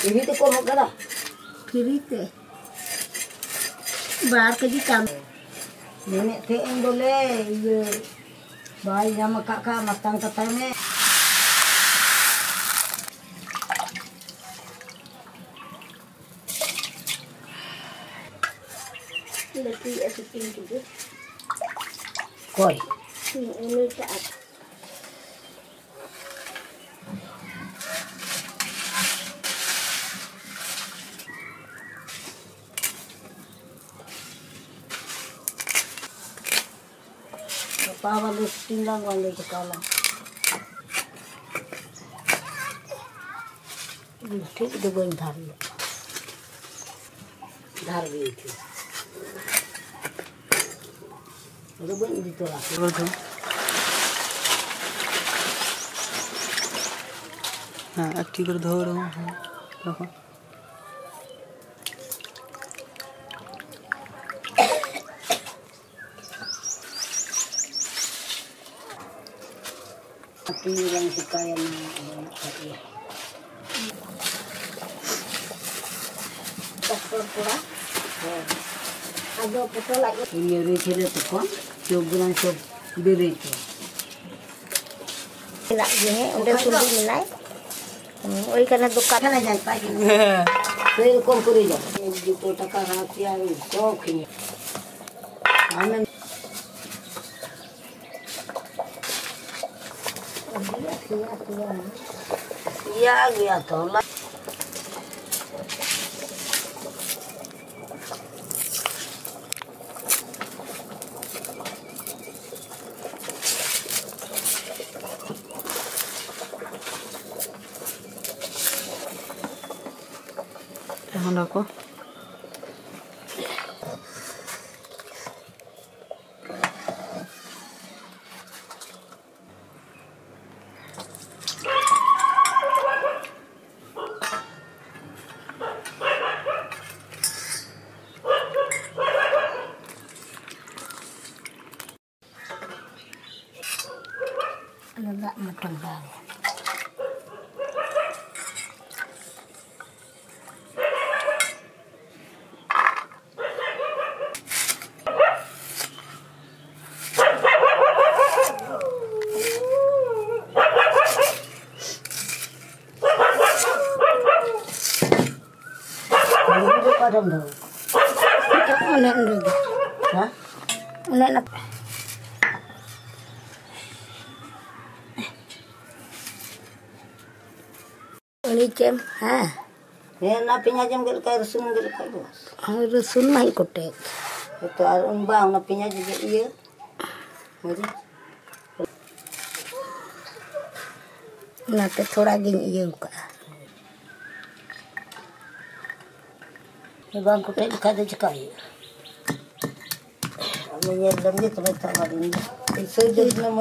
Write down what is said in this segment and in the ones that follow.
Ini tu kau makan dah. Kiri te. Bar ke di kam. Nenek teeng boleh. Iya. Bayi nama kakak matang katanya. Lagi asikin juga. Koi. Ini tak. Apa lu tinggal wale kepala. ठीक तो गोइन धार लो धार गई थी तो गोइन दी तो रख बोल दो हाँ अच्छी कर धो रहा हूँ हाँ देखो Ini yang suka yang ini. Pura. Ada betul lagi. Ini receh tu kan, coba coba beri tu. Nak je, udah sudah nilai. Oi karena dukaan Kan aja pagi. Saya kau kuri je. Ini tu takkan rahasia ini. Kau kini. Aman. Iya, iya tolak. এখন রাখো agak matang bang. Padam dah. Mana lagi? Hah? Mana nak? Ini cem, ha? Na pinya jam gel kai rusun gel kai bos. Rusun main kotek. Itu arun bang na pinya juga iya. Mari. Nanti थोड़ा दिन ये होगा. Bang kotek kada cekai. Amenya lamnya tu tak marin. Itu jadi nama.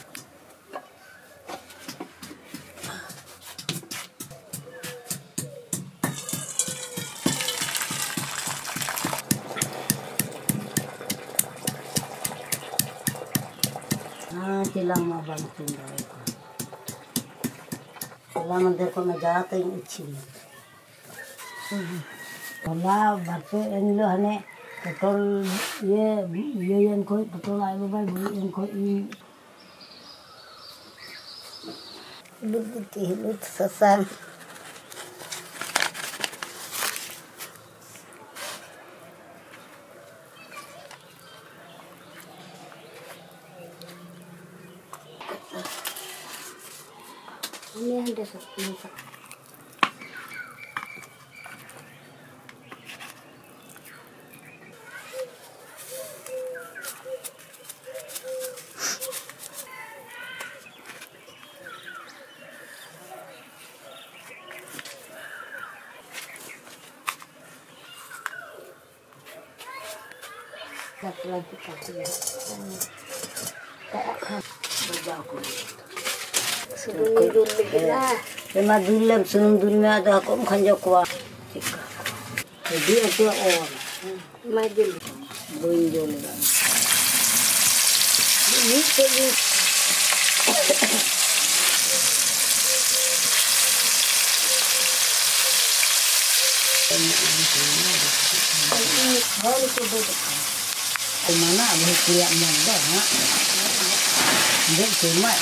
Tilang mau bantu mereka. Tilang mereka nak jahat yang icin. Kalau berpe ini loh hane betul ye yang kau betul ayo bayi yang kau ini. Betul sesam. Ini ada satu. Satu lagi kasih ya. Berjaku. Sebelum dulu lah. Memang dulu sebelum dulu ada aku mengkanjak kuah. Jadi itu orang. Majul. Bonjol. Ini jadi. Mana boleh kuliah mana ha? Dia cuma.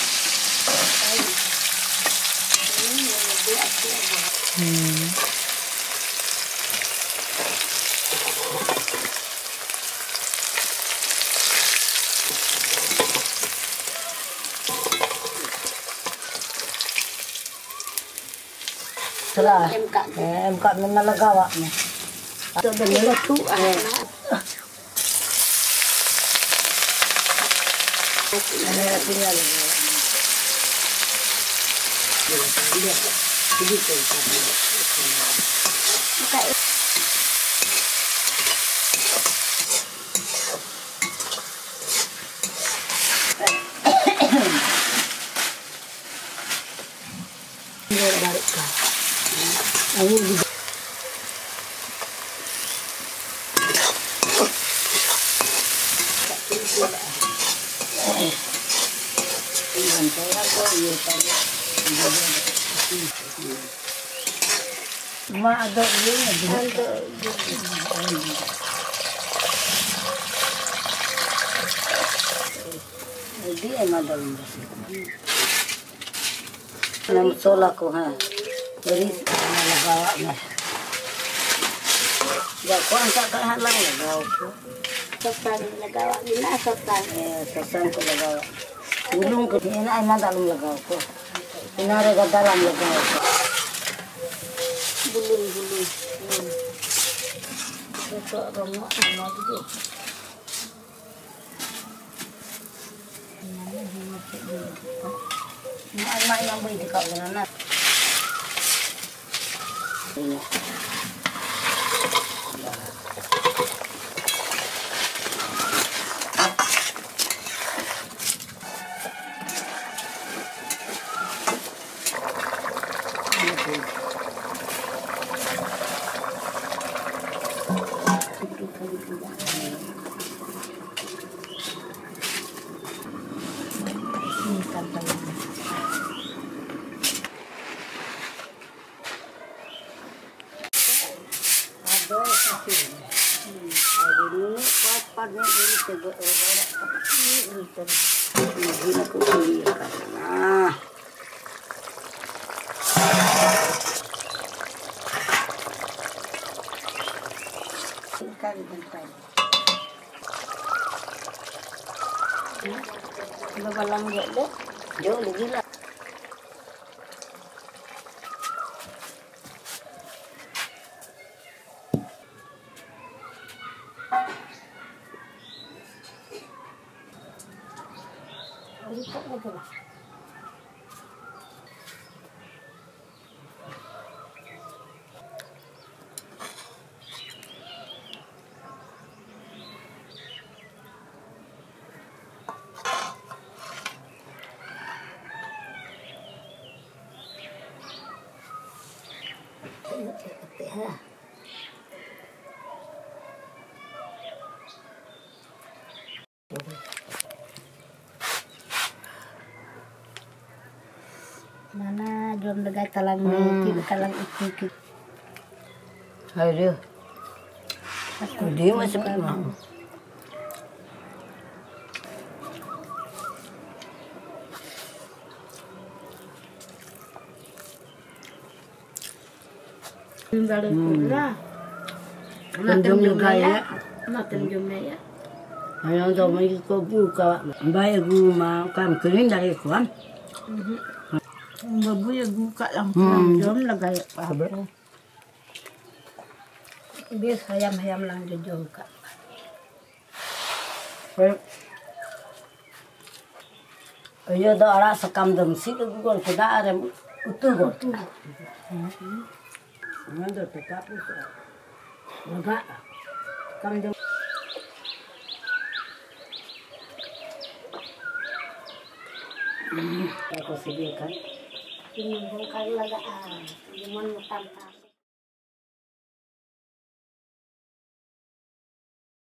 Salah. MK memang lagawaknya. Itu benar tu. Ada tinggal. Mak ada ini ada. Jadi emang ada ini. Nama solat ko ha. Jadi lagawa na. Ya ko ang kakahan lang lagawa ko. Sosan lagawa nila, sosan. Sosan ko lagawa. Ulong ko ina ay madalong lagawa ko. Inara ka dalam lagawa ko. Bulung-bulung. Ito ang mga dito. Mai yang beli dekat mana? Ini. Balang jauh, jauh lagi lah. Mana jom degai talang ni, talang itu. Hai dia. Dia masuk ke mana? Baru pula. Jom juga ya. Makan jom ya. Ayang jom lagi kau buka. Baik gua makan kering dari kuan. Babu ya buka lang jom lagay pa. Bis hayam-hayam lang jom ka. Ayo dah arah sekam dam sih tu gua sudah ada utuh gua. Mana tu kapu tu. Enggak. Kam dam. Aku sedih kan. Ini bukan lagaan, cuma mutam-tam.